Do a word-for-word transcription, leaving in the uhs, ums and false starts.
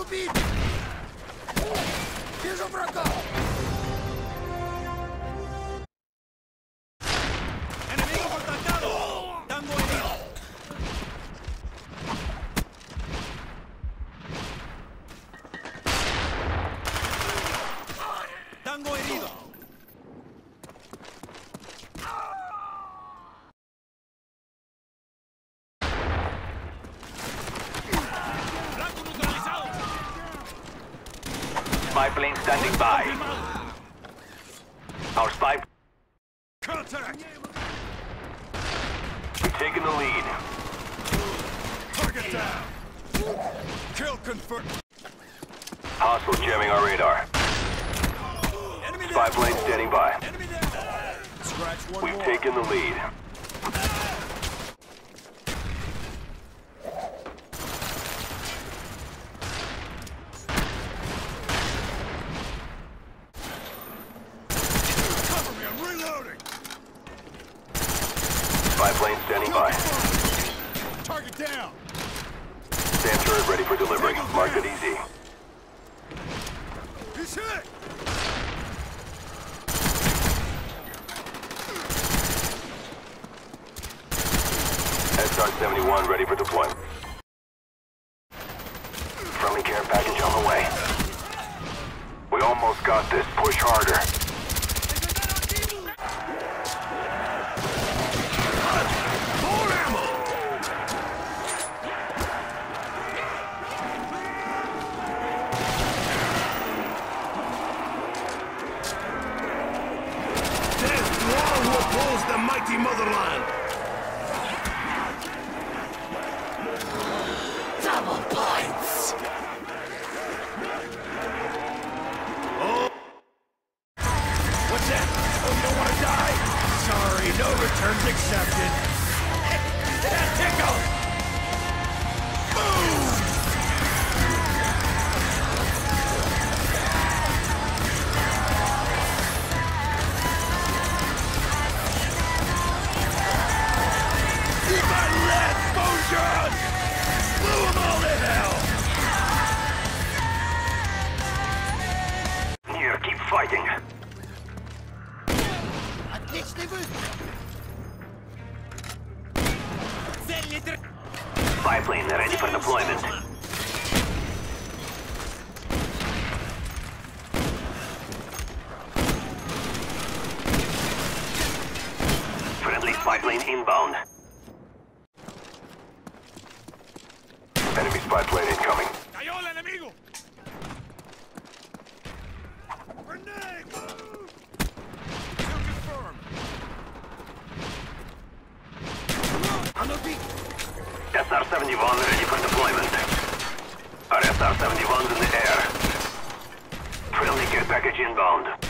убит! Вижу врага! ¡Enemigo contactado! ¡Tango herido! ¡Tango herido! ¡Blanco neutralizado! Spy plane standing by. Our spy... Contact! We've taken the lead. Target down! Kill confirmed! Hostiles jamming our radar. Enemy Spy down! plane standing by. Enemy down! Scratch one We've more. taken the lead. Cover me, I'm reloading! Spy plane standing by. Target down! Stand turret ready for delivery. Mark it easy. He's hit! S R seventy-one ready for deployment. Friendly care package on the way. We almost got this. Push harder. More ammo! Death to all who oppose the mighty motherland! Double points! Oh! What's that? Oh, you don't want to die? Sorry, no returns accepted. That tickles! Boom! Eat my lead, Bojan! Blew them all to hell! Here, keep fighting. Отличный выстрел! Spy plane ready for deployment. Friendly spy plane inbound. Enemy spy plane incoming. ¡Cayó el enemigo! Grenade! Move! Kill confirmed. Оно бит! S R seventy-one ready for deployment. Our S R seventy-one's in the air. Friendly care package inbound.